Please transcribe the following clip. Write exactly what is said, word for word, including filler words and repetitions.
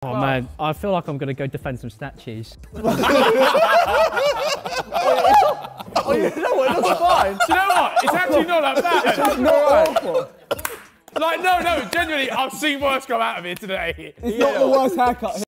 Oh well. Man, I feel like I'm gonna go defend some statues. Oh, you know what? It looks fine. Do you know what? It's actually not that bad. It's actually not awful. Like, no, no, genuinely, I've seen worse come out of here today. It's yeah. not the worst haircut.